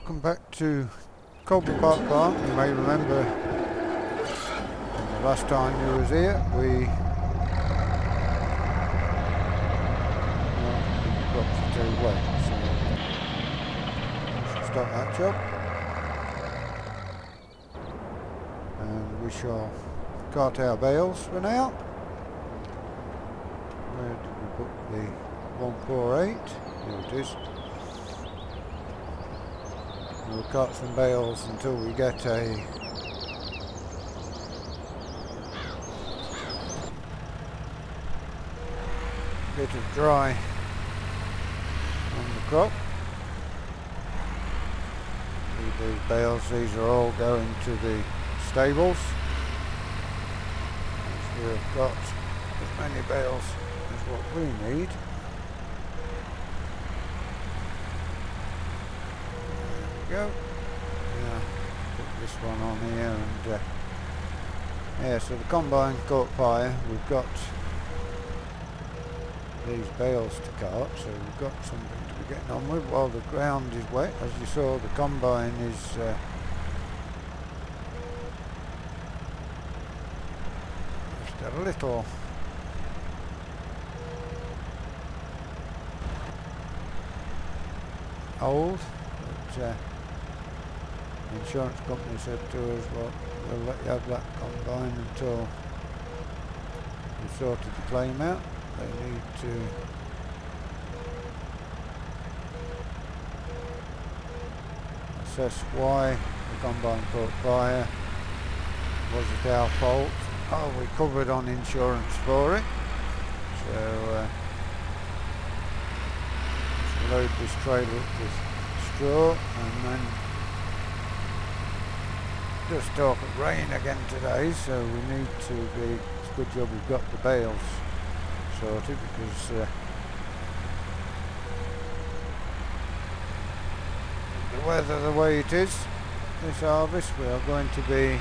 Welcome back to Coldborough Park Farm. You may remember the last time you was here we got too wet, so we shall stop that job and we shall cart our bales for now. Where did we put the 148? Here it is. We'll cut some bales until we get a bit of dry on the crop. These bales, these are all going to the stables. As we've got as many bales as what we need. Go. Yeah, put this one on here and yeah, so the combine caught fire. We've got these bales to cart, so we've got something to be getting on with while the ground is wet. As you saw, the combine is just a little old, but the insurance company said to us, well, we'll let you have that combine until we've sorted the claim out. They need to assess why the combine caught fire. Was it our fault? Oh, we covered on insurance for it. So load this trailer up with straw and then just talk of rain again today, so we need to be, it's a good job we've got the bales sorted because the weather the way it is this harvest, we are going to be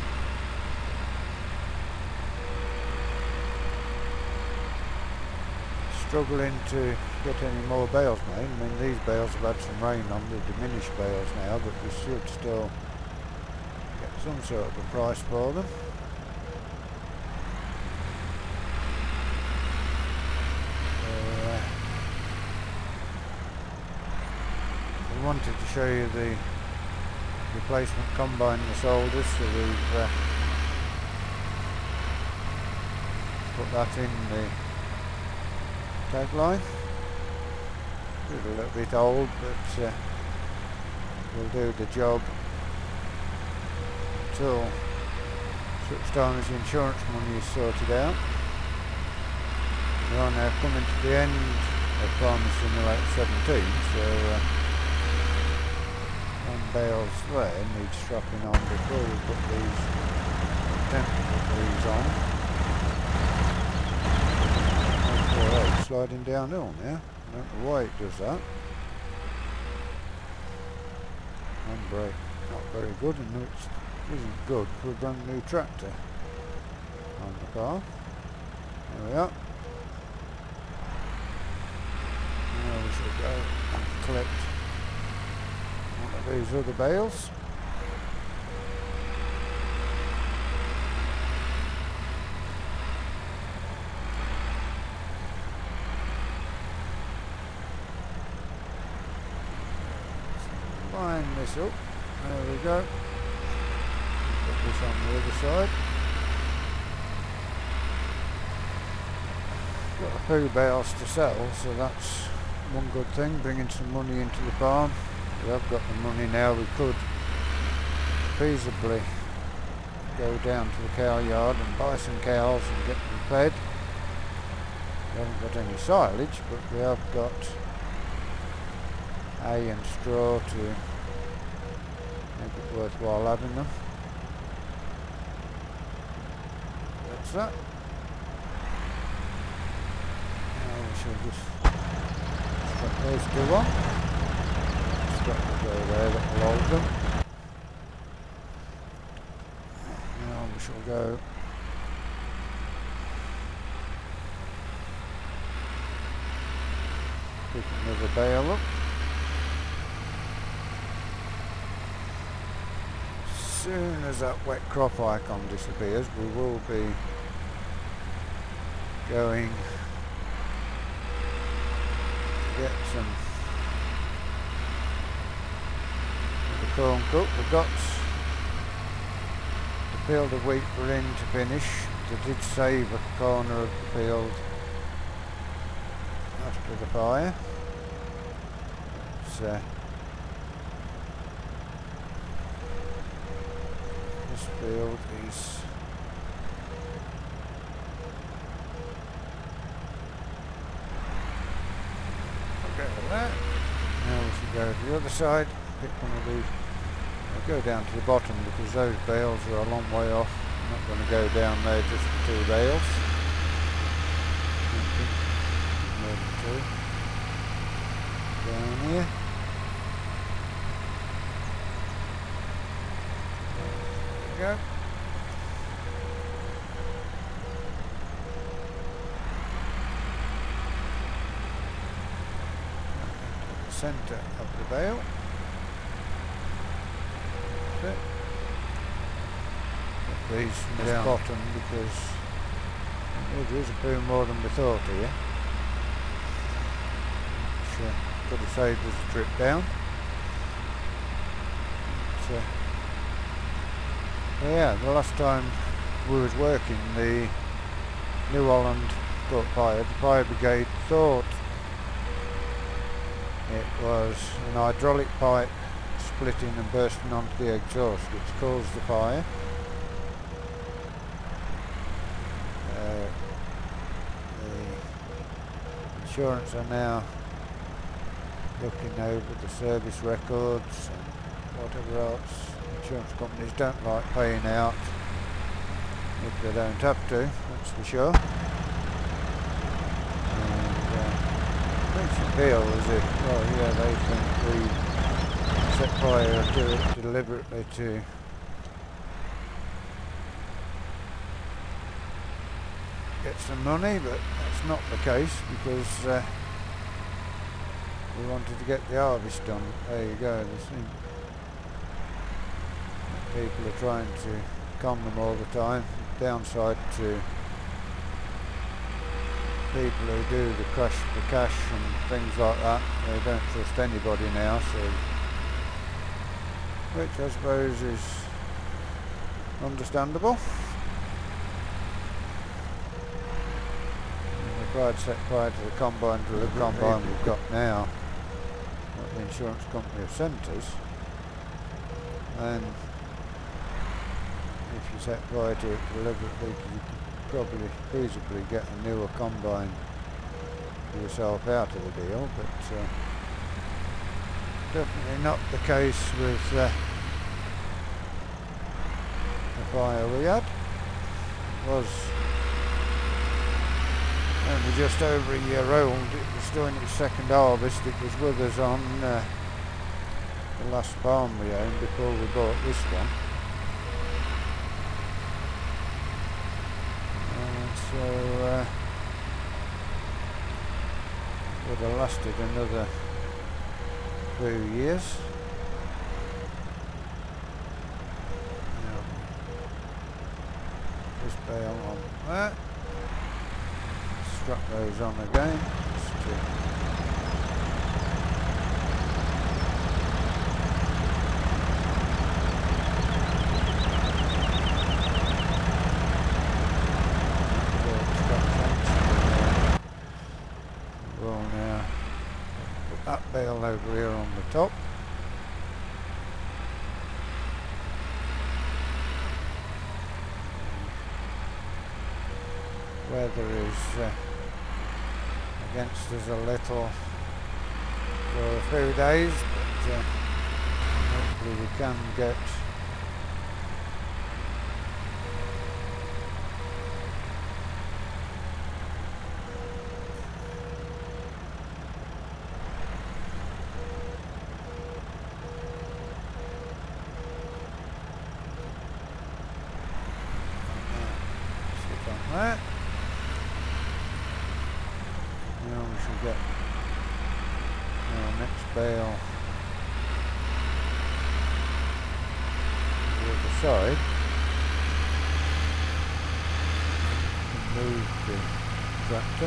struggling to get any more bales made. I mean, these bales have had some rain on, they're diminished bales now, but we should still get some sort of a price for them. We wanted to show you the replacement combine we sold us, so we've put that in the tagline. It's a little bit old, but will do the job until such time as the insurance money is sorted out. We are now coming to the end of Farming Simulator 17, so one bales there needs strapping on before we put these, attempt to put these on. It's sliding downhill now. I don't know why it does that. Handbrake not very good, and it isn't good for a brand new tractor on the car. There we are. Now we shall go and collect one of these other bales. Line this up, there we go. Put this on the other side. Got a few bales to sell, so that's one good thing, bringing some money into the farm. We have got the money now, we could feasibly go down to the cow yard and buy some cows and get them fed. We haven't got any silage, but we have got hay and straw to make it worthwhile having them. That's that. Now we shall just strap those two on. Strap will go there, that will hold them. Now we shall go pick another bale up. soon as that wet crop icon disappears, we will be going to get some of the corn cooked. We've got the field of wheat we're in to finish. They did save a corner of the field after the fire. This field is that. Now we should go to the other side, pick one of these. I'll go down to the bottom because those bales are a long way off. I'm not going to go down there just for 2 bales. More than 2. Down here. There we go. Centre of the bale. That's it. Put these from the bottom because there is a few more than we thought here. Which could have saved us a trip down. But yeah, the last time we was working the New Holland caught fire, the fire brigade thought it was an hydraulic pipe splitting and bursting onto the exhaust which caused the fire. The insurance are now looking over the service records and whatever else. Insurance companies don't like paying out if they don't have to, that's for sure. Makes you feel as if, well, yeah, they think we set fire to it deliberately to get some money, but that's not the case because we wanted to get the harvest done. There you go, the thing. People are trying to con them all the time. Downside to people who do the crash for cash and things like that, they don't trust anybody now, so which I suppose is understandable. If I'd set fire to the combine we've got now, what the insurance company have sent us, then if you set fire to it deliberately, you could probably feasibly get a newer combine yourself out of the deal, but definitely not the case with the fire we had. It was only just over a year old. It was doing its second harvest. It was with us on the last farm we owned before we bought this one. So would have lasted another few years. Now, this bale on that. Strap those on again. Bale over here on the top. Weather is against us a little for a few days, but hopefully we can get that. Now we should get our next bale. the side. Move the tractor.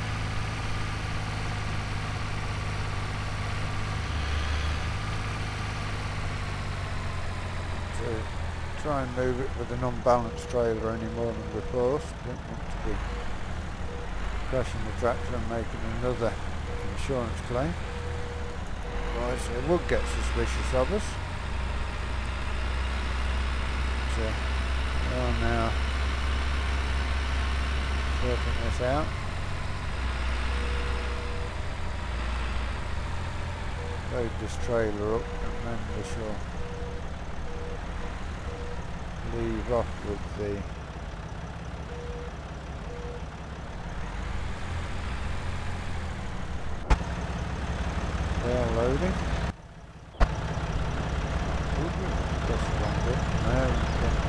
So try and move it with an unbalanced trailer any more than before. So don't want to be crashing the tractor and making another insurance claim. Otherwise they would get suspicious of us. So we are now sorting this out. Load this trailer up and then we shall leave off with the bale loading. Press the wrong bit. There we go.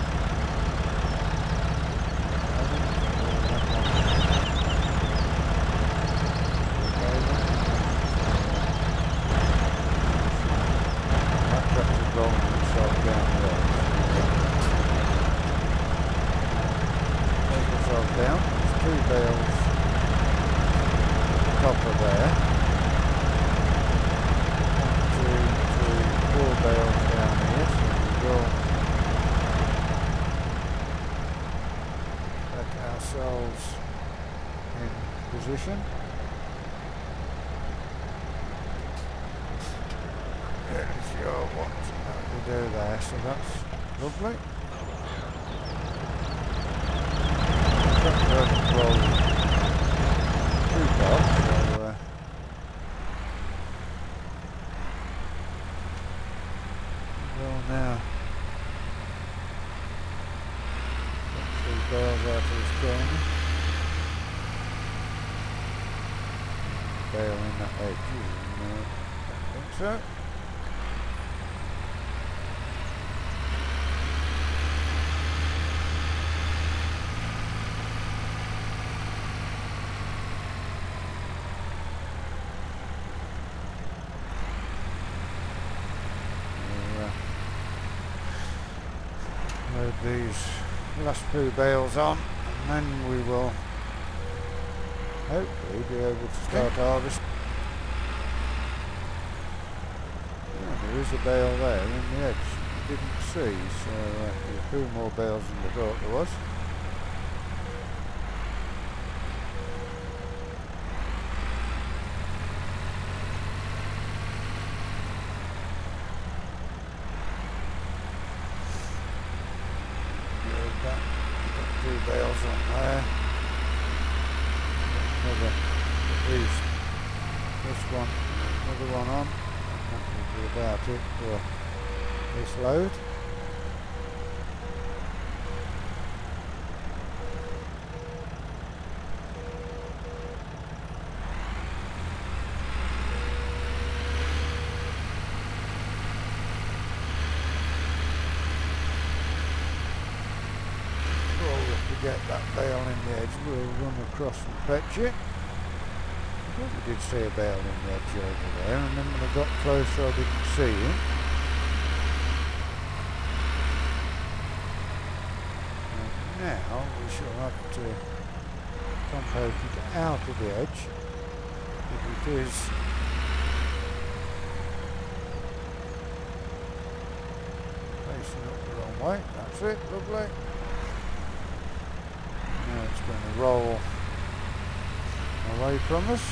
Down, there's 2 bales copper there, 1, 2, 3, 4 bales down here, so we will set ourselves in position. There's your what we do there, so that's lovely. Roll too far, so we'll now get 3 bales out of this corner. Bale in that edge, no, I don't think so. Load these last 2 bales on and then we will hopefully be able to start harvesting. Yeah, there is a bale there in the edge I didn't see, so there's 2 more bales than I thought there was. Got 2 bales on there. Another, at least this one, another one on. That will be about it for this load. Get that bale in the edge, we'll run across and fetch it. I thought we did see a bale in the edge over there, and then when I got closer I didn't see it. And now we shall have to compote it out of the edge, if it is facing up the wrong way. That's it, lovely. Now it's going to roll away from us.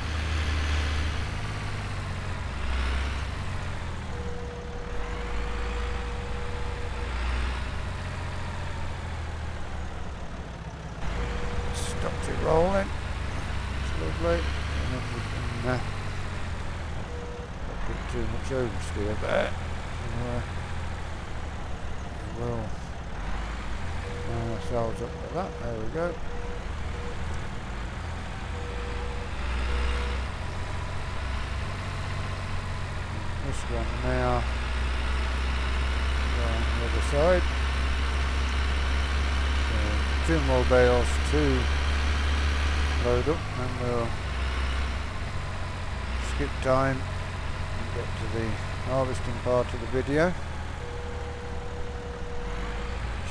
Stopped it rolling. It's lovely. And then we can not put too much oversteer there. So, we'll line ourselves up like that. There we go. This one now on the other side. So 2 more bales to load up, and we'll skip time and get to the harvesting part of the video.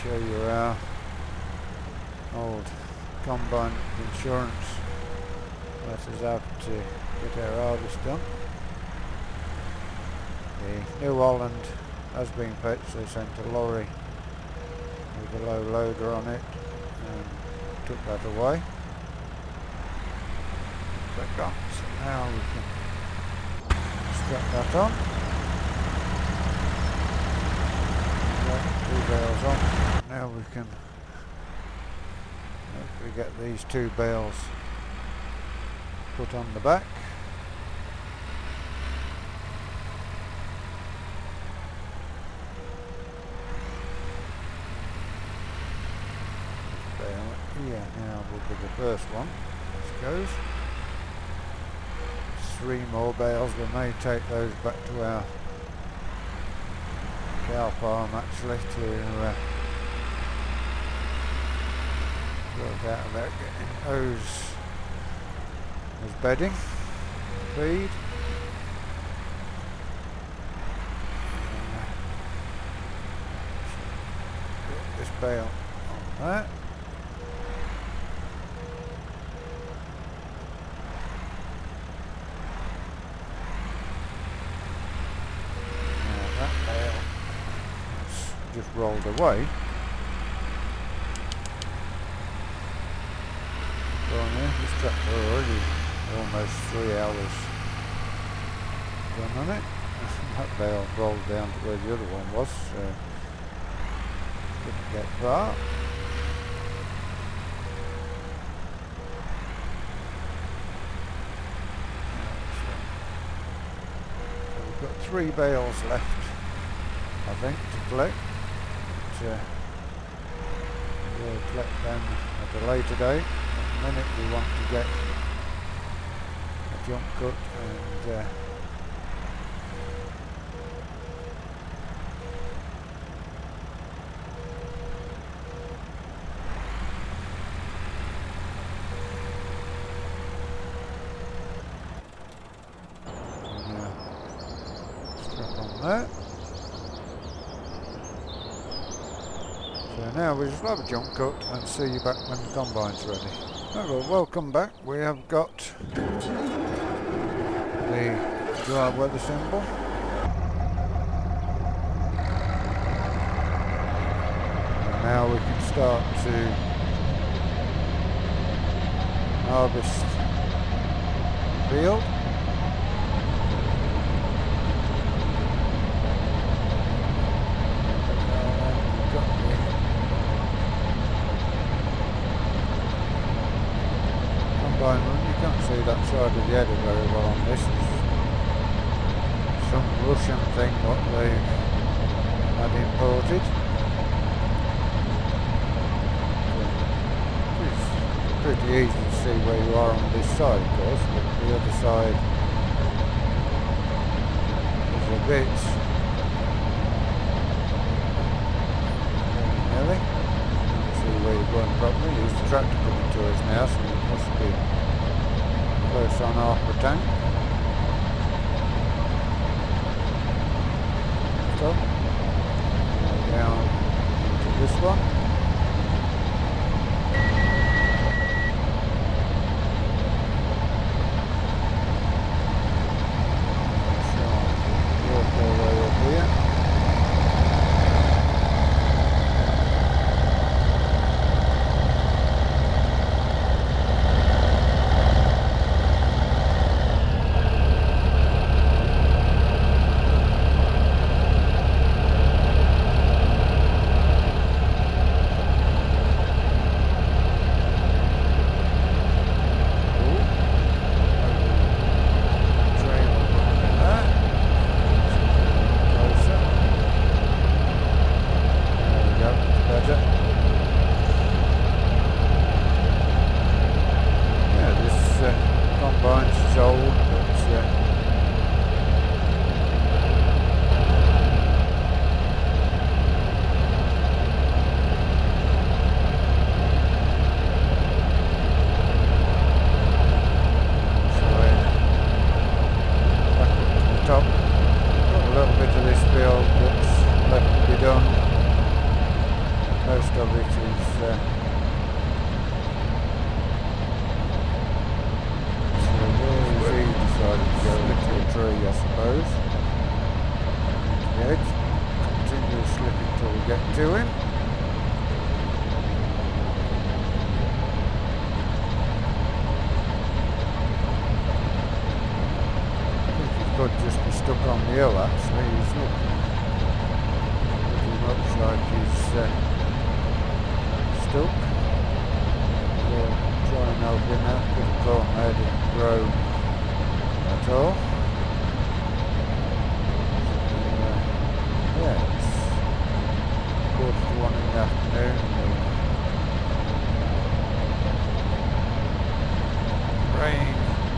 show you our old combine insurance let us have to get our harvest done. The New Holland has been fetched. They sent a lorry with a low loader on it and took that away. Back on. So now we can strap that on. Two bales on. Now we can hopefully get these 2 bales put on the back. Here now will be the first one. This goes. 3 more bales. We may take those back to our cow farm actually to work out about getting those as bedding, feed. Put this bale on that. Just rolled away. Well, yeah, this tractor already almost 3 hours done on it. That bale rolled down to where the other one was, so didn't get far. So we've got 3 bales left, I think, to collect. We'll collect them at a later date. At the minute we want to get a jump cut and strap on that. So now we just have a jump cut and see you back when the combine's ready. Oh, well, welcome back. We have got the dry weather symbol. And now we can start to harvest the field. You can't see that side of the header very well on this. It's some Russian thing what they've had imported. It's pretty easy to see where you are on this side, of course, but the other side is a bit nearly. Can't see where you're going properly. There's the tractor coming to us now, so it must be close on half the tank. So, down to this one. So, work our way up here. goes. The edge. Continue slipping till we get to him. Could just be stuck on the hill actually. He's looking pretty much like he's stuck. We'll try and help him out with the corn there, didn't grow at all. Yeah, it's 1:45 in the afternoon. Rain.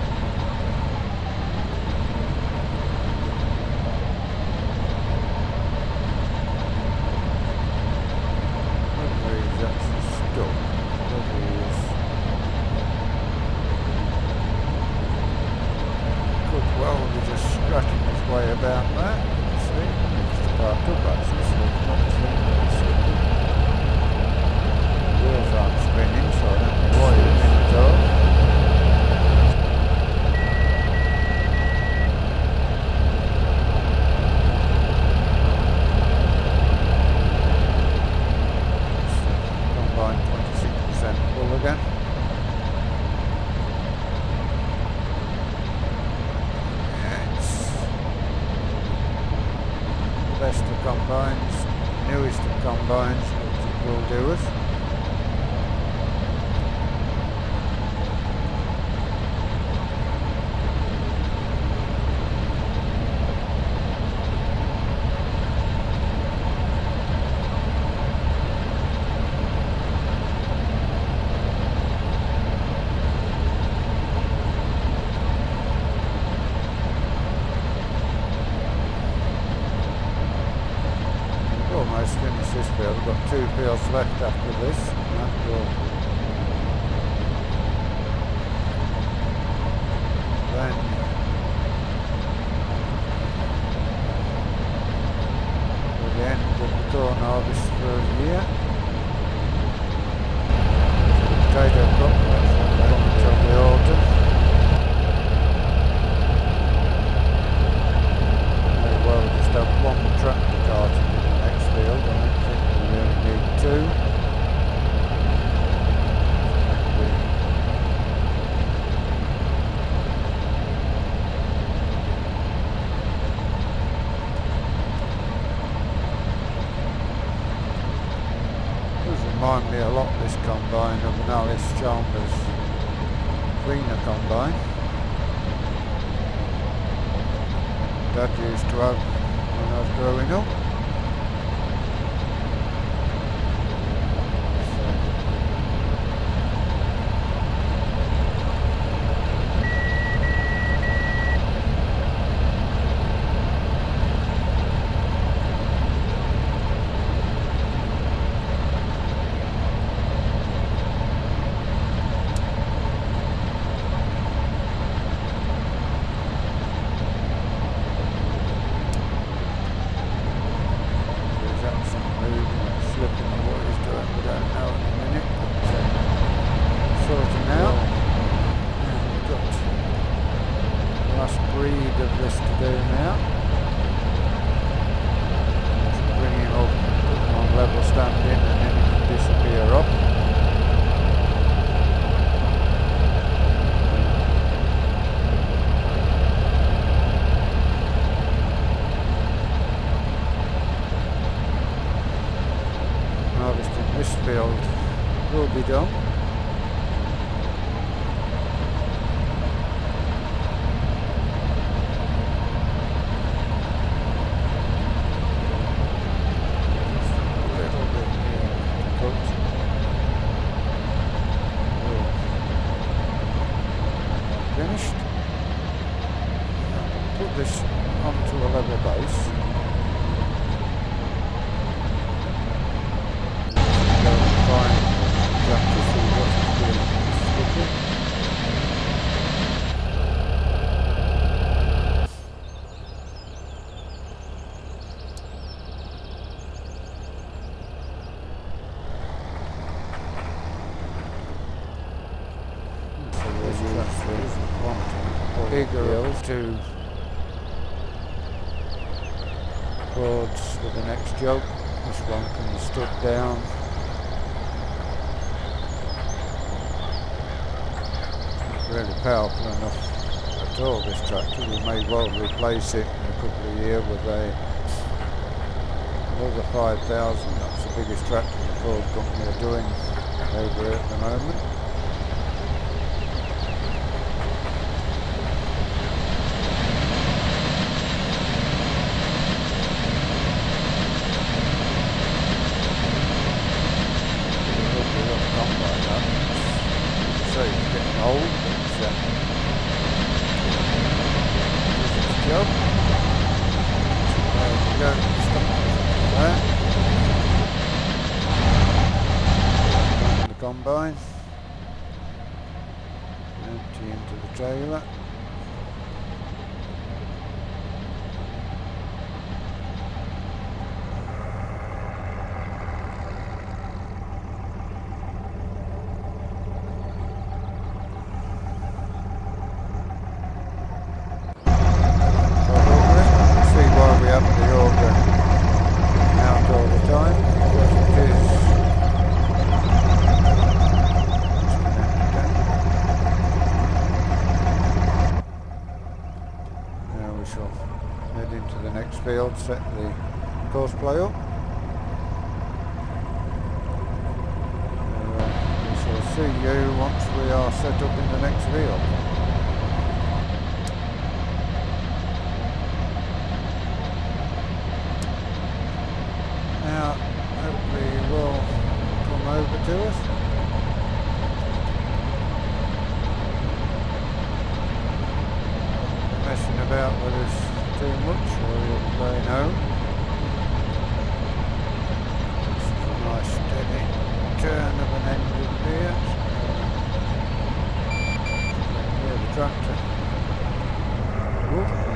About that, see, it's parked up actually, so it's not slipping. The wheels aren't spinning, so I don't know why it's in at all. Combine 26% full again. Best of combines, newest of combines, which it will do us. Almost finished this field. We've got 2 fields left after this, and that will then be the end of the corn harvest for the year. The potato crop that's not until the autumn. Very well, we just have 1 tractor cart in the next field. I don't think we really need 2. Does remind me a lot, this combine, of an Alice Chambers cleaner combine. Dad used to have when I was growing up. Breed of this to do now. Just bring him up on level standing and then he can disappear up. Harvesting this field will be done. Finished. Put this onto a level base. Go and find Jack to see what he's doing. Bigger to cords with the next job. This one can be stood down. It's not really powerful enough at all, this tractor. We may well replace it in a couple of years with another 5,000. That's the biggest tractor the Ford company are doing over at the moment. It's getting old, but does its job. There we go, stop there. The combine. Empty into the trailer. Head into the next field, set the course play up. We shall see you once we are set up in the next field. Now, hopefully you will come over to us. Messing about with us too much, or you'll be going home. This is a nice steady turn of an engine here. Yeah, the tractor. Whoop.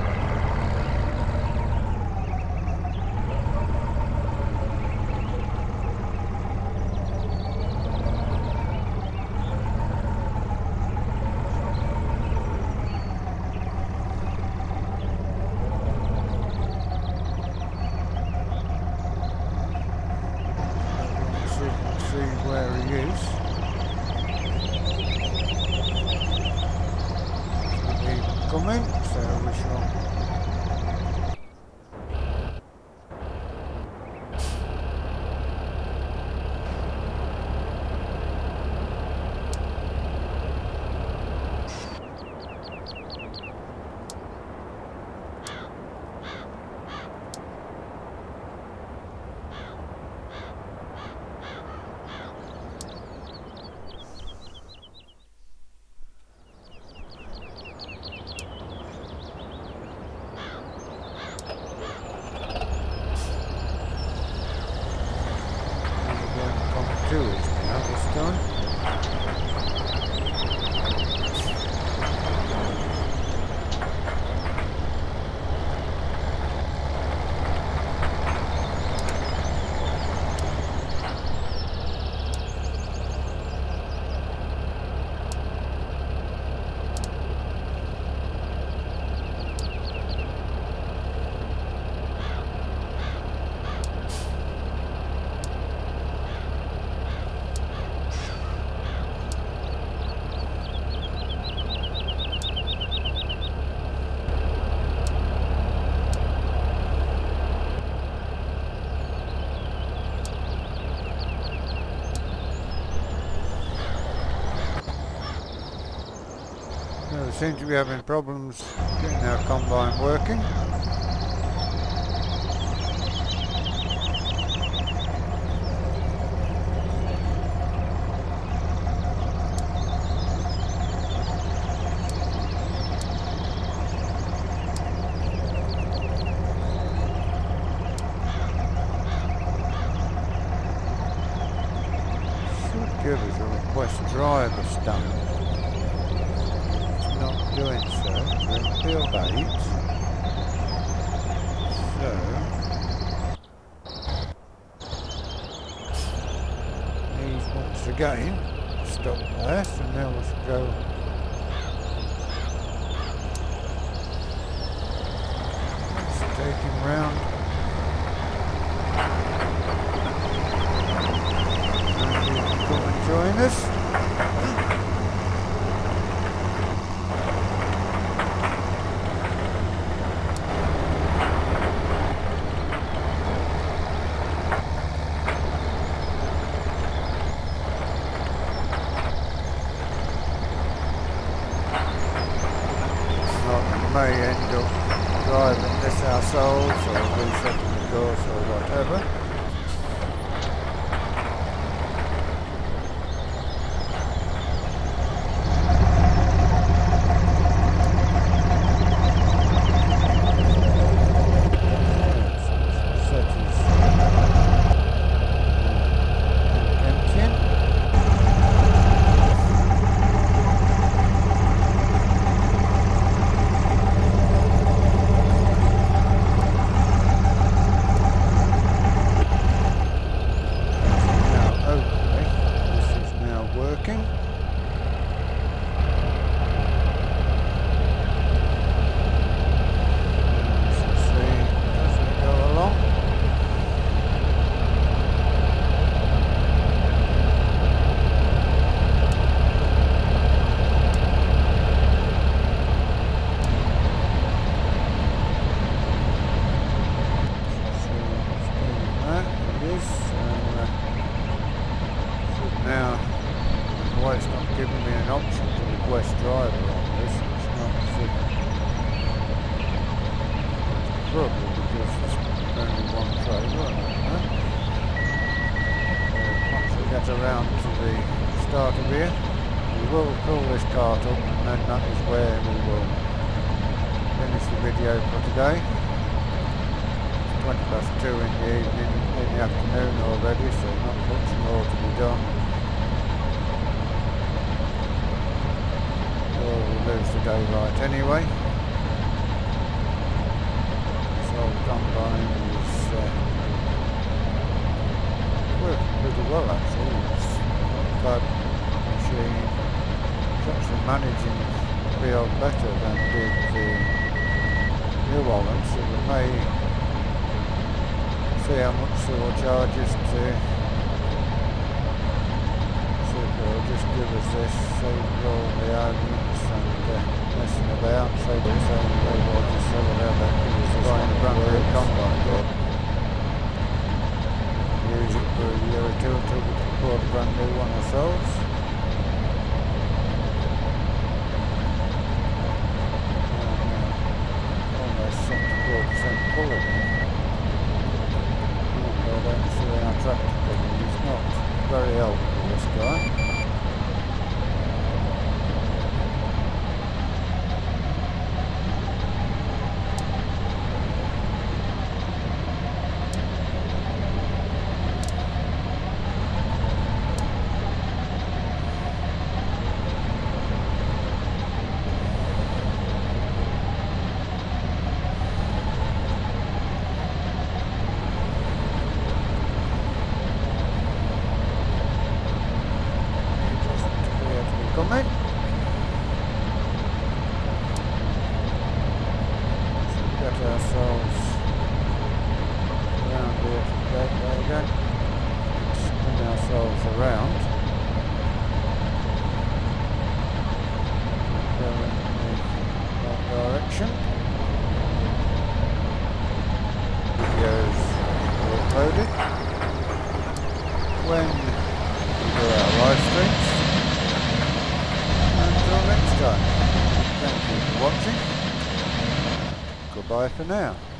Where he is. He's coming, so we shall do it now this time. We seem to be having problems getting our combine working. Should give us a request driver stamp. Not doing so. We're in field 8. So these once again stop there, so now we'll go let's take him round And you can come and join us. May end up driving this ourselves or resetting the course or whatever. Now, the way it's not giving me an option to request driver on this, it's not probably because it's only one trailer, I don't know. Once we get around to the start of here, we will pull this cart up and then that is where we will finish the video for today. It's 2:20 in the evening, in the afternoon already, so not much more to be done. We'll lose the daylight anyway. This old combine is working pretty well actually. It's not a bad machine. It's actually managing the field better than did the New Holland, so we may see how much they will charge us to just give us this, save all the arguments and messing about, save us all the way or just sell it out, give us this buying a brand new combine. Use it for a year or two until we can afford a brand new one ourselves. Almost 74% pull it in. I don't see our tractor coming, he's not very helpful, this guy. Coming. So we get ourselves around here to the gateway again. Spin ourselves around. Go in the right direction. Videos are uploaded. When we do our live streams. Until next time, thank you for watching. Goodbye for now.